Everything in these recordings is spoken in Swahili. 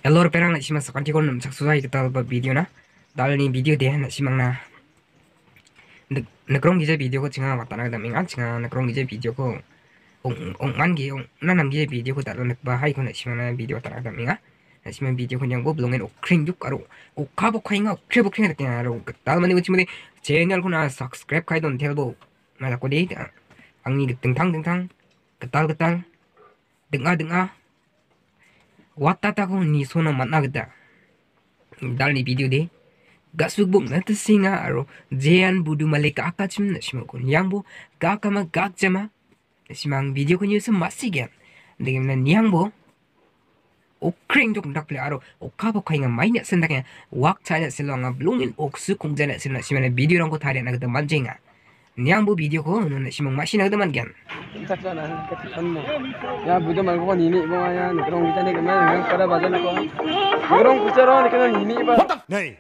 Hello perang nak simak sekarang kau nak susah kita buat video na. Dal ni video deh nak simak na. Nakrong gija video ko cinga wata na dami ngan cinga nakrong gija video ko ong man gi ong nanam gija video ko dal nak bahai ko nak simak na video wata na dami nga. Nak simak video ko yang bo belongen okring juk karo okabo kai nga okre bo kring na ro dal mani uci mani channel ko na subscribe kai don tel bo na ko deh angni tentang tentang ketal ketal dengar dengar wata ta ko ni sono mana geda dal ni video deh gasubuk na singa aro jean budu malika akachim na shimokun yangbo gakama gakjama simang video ko nyusum masigen degem na nyangbo okring jok ndak ple aro okabo kainga mainya sendaknya wak chaya silonga blungin oksu kongjana silna simana video rangko tari na gada manjenga nyangbo video ko na simang masina gada mangen Taksanan katipan mo. Ya budo mal ko nini mo ya nikrong kita ni kemana ngang pada badan ko. Nikrong kucaro ni kana nini ba. Này,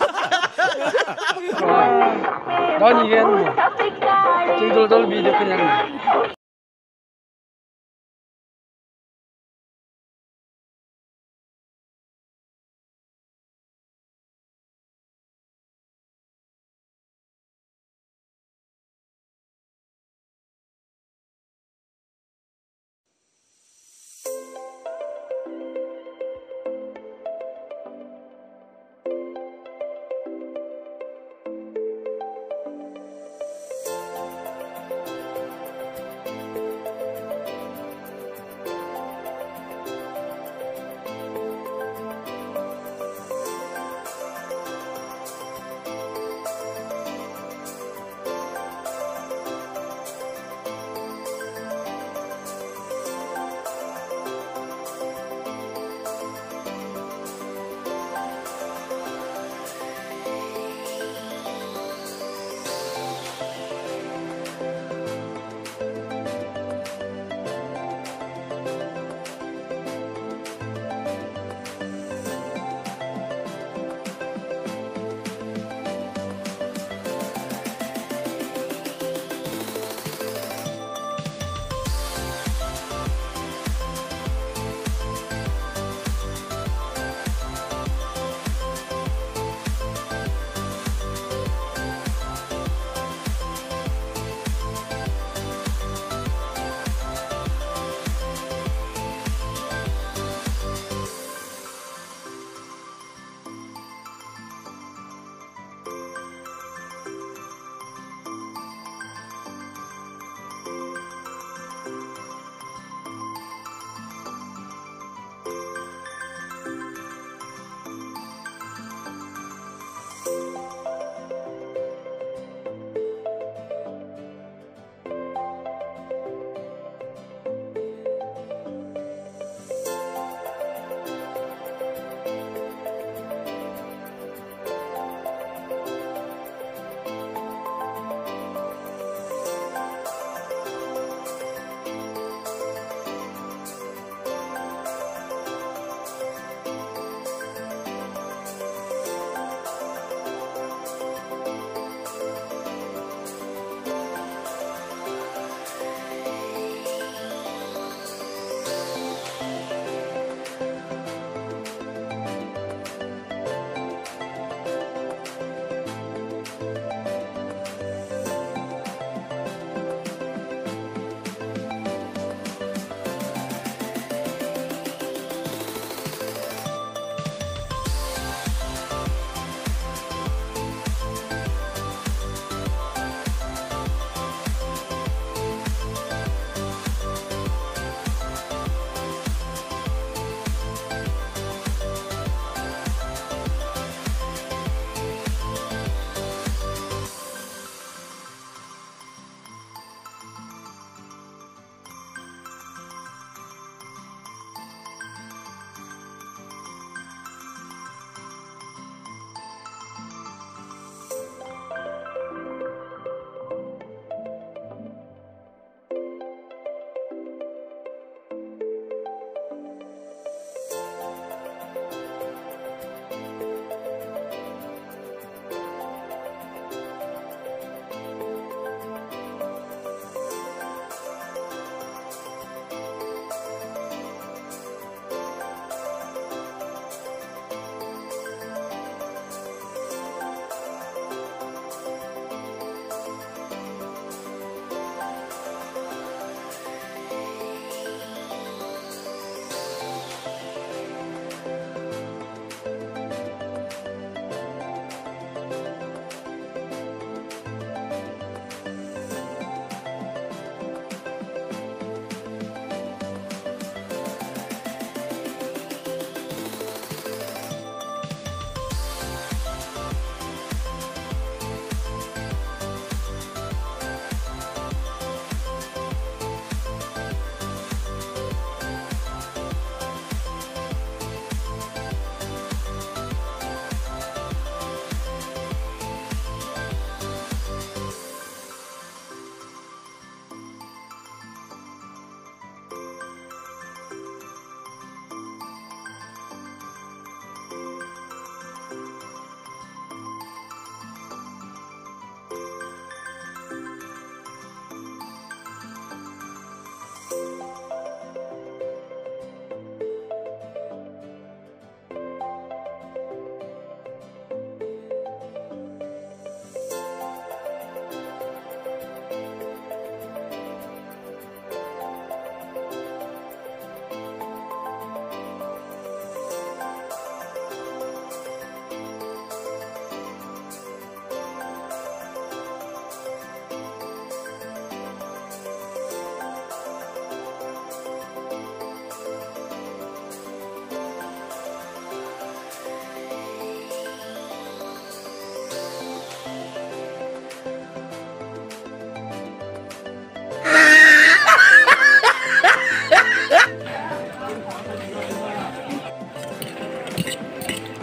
Đó ni gen mo. Cing dol dol video kanya ni.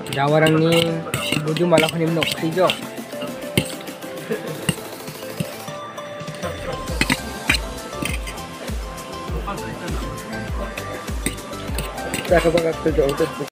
Jawarangni budu malah kuni nok krijo. Saya kebangat kerja untuk